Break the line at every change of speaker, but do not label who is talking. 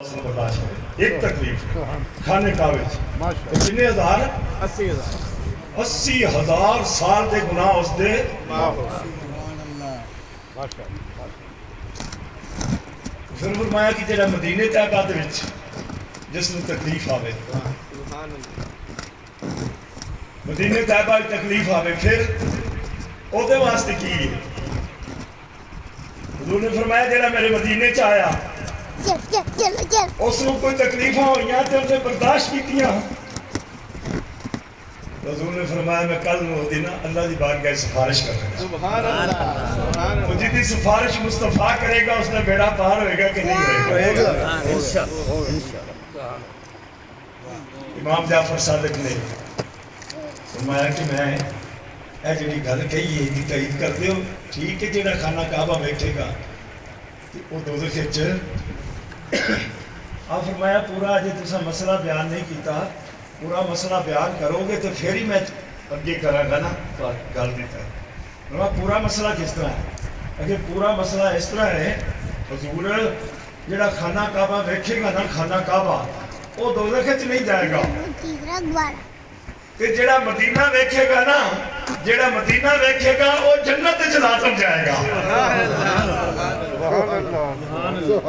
ایک تکلیف کھانے کعبے کتنے ہزار 80,000 سال دے گناہ اس دے پھر فرمایا کہ جڑا مدینے طیبہ دے وچ جس نے تکلیف آوے مدینے طیبہ کی تکلیف آوے پھر او دے واسطے کی ہے حضور نے فرمایا جڑا میرے مدینے چ آیا اس کو کوئی تکلیفاں ہوئیاں تو انہیں برداشت کیتیاں حضور نے فرمایا میں کل نو دینا اللہ دی بارگاہ سفارش کر رہا سبحان اللہ تو جتنی سفارش مصطفیٰ کرے گا اس نے بیڑا پار ہوئے گا کہ نہیں ہوئے گا امام جعفر صادق نے فرمایا کہ میں اے جڑی گل کہی ہے کہ تائید کرتے ہو ٹھیک ہے جڑا خانہ کعبہ بیٹھے گا وہ دوزخ وچ آپ فرمایا پورا جی تسا مسئلہ بیان نہیں کیتا پورا مسئلہ بیان کرو گے تو پھر ہی میں اگے کرا گا نا گل دیتا ہے پورا مسئلہ کس طرح ہے اگر پورا مسئلہ اس طرح ہے حضور جڑا خانہ کعبہ ویکھے گا نا خانہ کعبہ وہ دوزخ وچ نہیں جائے گا کہ جڑا مدینہ ویکھے گا نا جڑا مدینہ ویکھے گا وہ جنت وچ لازم جائے گا